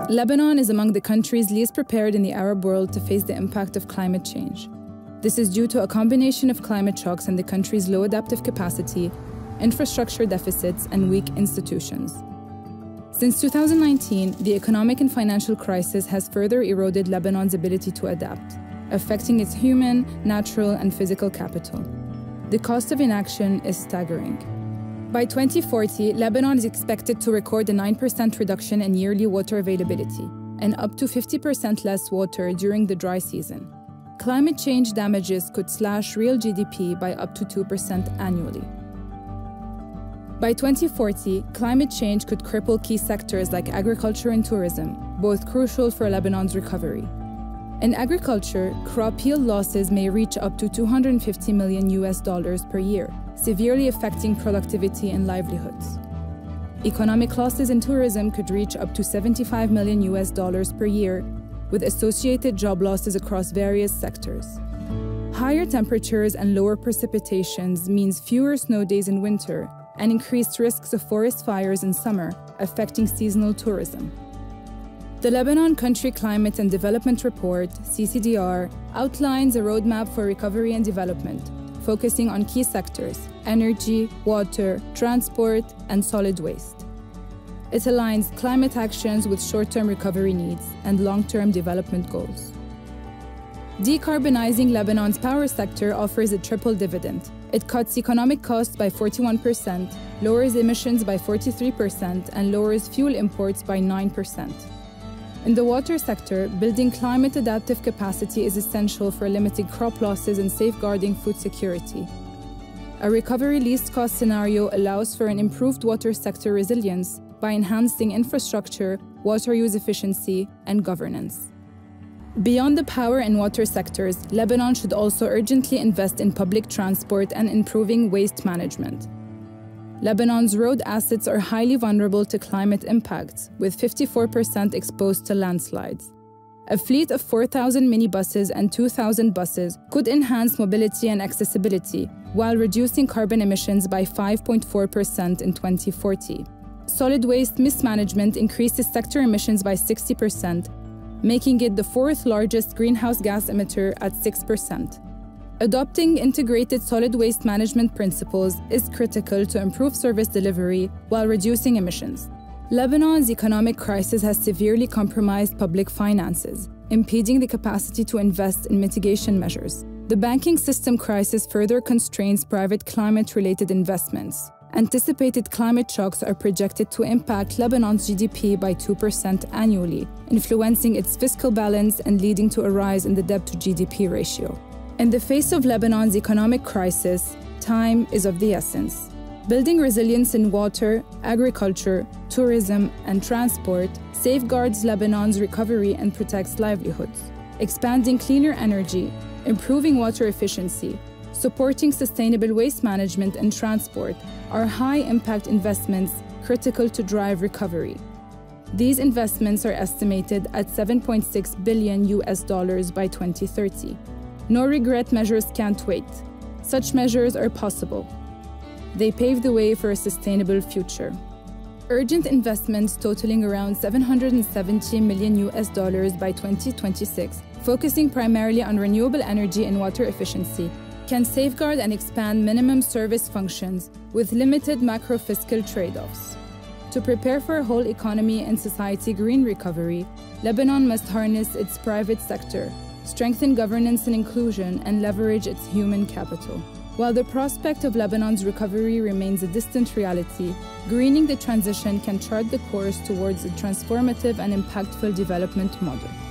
Lebanon is among the countries least prepared in the Arab world to face the impact of climate change. This is due to a combination of climate shocks and the country's low adaptive capacity, infrastructure deficits, and weak institutions. Since 2019, the economic and financial crisis has further eroded Lebanon's ability to adapt, affecting its human, natural, and physical capital. The cost of inaction is staggering. By 2040, Lebanon is expected to record a 9% reduction in yearly water availability and up to 50% less water during the dry season. Climate change damages could slash real GDP by up to 2% annually. By 2040, climate change could cripple key sectors like agriculture and tourism, both crucial for Lebanon's recovery. In agriculture, crop yield losses may reach up to $250 million per year, severely affecting productivity and livelihoods. Economic losses in tourism could reach up to $75 million per year, with associated job losses across various sectors. Higher temperatures and lower precipitations means fewer snow days in winter and increased risks of forest fires in summer, affecting seasonal tourism. The Lebanon Country Climate and Development Report, CCDR, outlines a roadmap for recovery and development, focusing on key sectors: energy, water, transport, and solid waste. It aligns climate actions with short-term recovery needs and long-term development goals. Decarbonizing Lebanon's power sector offers a triple dividend. It cuts economic costs by 41%, lowers emissions by 43%, and lowers fuel imports by 9%. In the water sector, building climate-adaptive capacity is essential for limiting crop losses and safeguarding food security. A recovery least-cost scenario allows for an improved water sector resilience by enhancing infrastructure, water use efficiency, and governance. Beyond the power and water sectors, Lebanon should also urgently invest in public transport and improving waste management. Lebanon's road assets are highly vulnerable to climate impacts, with 54% exposed to landslides. A fleet of 4,000 minibuses and 2,000 buses could enhance mobility and accessibility while reducing carbon emissions by 5.4% in 2040. Solid waste mismanagement increases sector emissions by 60%, making it the fourth largest greenhouse gas emitter at 6%. Adopting integrated solid waste management principles is critical to improve service delivery while reducing emissions. Lebanon's economic crisis has severely compromised public finances, impeding the capacity to invest in mitigation measures. The banking system crisis further constrains private climate-related investments. Anticipated climate shocks are projected to impact Lebanon's GDP by 2% annually, influencing its fiscal balance and leading to a rise in the debt-to-GDP ratio. In the face of Lebanon's economic crisis, time is of the essence. Building resilience in water, agriculture, tourism, and transport safeguards Lebanon's recovery and protects livelihoods. Expanding cleaner energy, improving water efficiency, supporting sustainable waste management and transport are high-impact investments critical to drive recovery. These investments are estimated at $7.6 billion by 2030. No-regret measures can't wait. Such measures are possible. They pave the way for a sustainable future. Urgent investments totaling around $770 million by 2026, focusing primarily on renewable energy and water efficiency, can safeguard and expand minimum service functions with limited macro-fiscal trade-offs. To prepare for a whole economy and society green recovery, Lebanon must harness its private sector, strengthen governance and inclusion, and leverage its human capital. While the prospect of Lebanon's recovery remains a distant reality, greening the transition can chart the course towards a transformative and impactful development model.